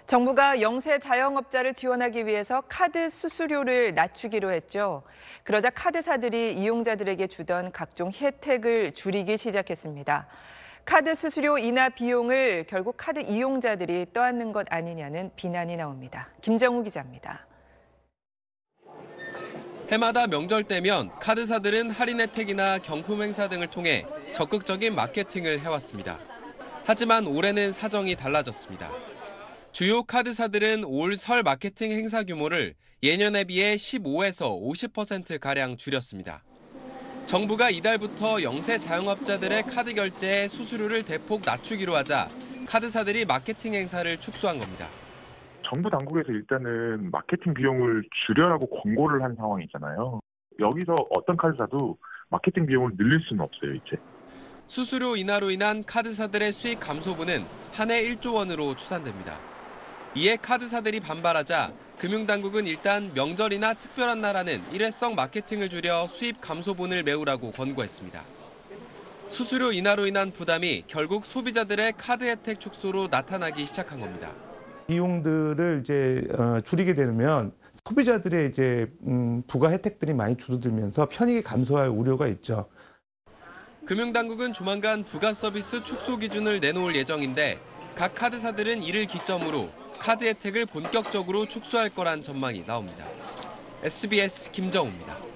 정부가 영세 자영업자를 지원하기 위해서 카드 수수료를 낮추기로 했죠. 그러자 카드사들이 이용자들에게 주던 각종 혜택을 줄이기 시작했습니다. 카드 수수료 인하 비용을 결국 카드 이용자들이 떠안는 것 아니냐는 비난이 나옵니다. 김정우 기자입니다. 해마다 명절 때면 카드사들은 할인 혜택이나 경품 행사 등을 통해 적극적인 마케팅을 해왔습니다. 하지만 올해는 사정이 달라졌습니다. 주요 카드사들은 올 설 마케팅 행사 규모를 예년에 비해 15에서 50%가량 줄였습니다. 정부가 이달부터 영세 자영업자들의 카드 결제에 수수료를 대폭 낮추기로 하자 카드사들이 마케팅 행사를 축소한 겁니다. 정부 당국에서 일단은 마케팅 비용을 줄여라고 권고를 한 상황이잖아요. 여기서 어떤 카드사도 마케팅 비용을 늘릴 수는 없어요, 이제. 수수료 인하로 인한 카드사들의 수익 감소분은 한 해 1조 원으로 추산됩니다. 이에 카드사들이 반발하자 금융당국은 일단 명절이나 특별한 날에는 일회성 마케팅을 줄여 수입 감소분을 메우라고 권고했습니다. 수수료 인하로 인한 부담이 결국 소비자들의 카드 혜택 축소로 나타나기 시작한 겁니다. 비용들을 이제 줄이게 되면 소비자들의 이제 부가 혜택들이 많이 줄어들면서 편익이 감소할 우려가 있죠. 금융당국은 조만간 부가 서비스 축소 기준을 내놓을 예정인데 각 카드사들은 이를 기점으로 카드 혜택을 본격적으로 축소할 거란 전망이 나옵니다. SBS 김정우입니다.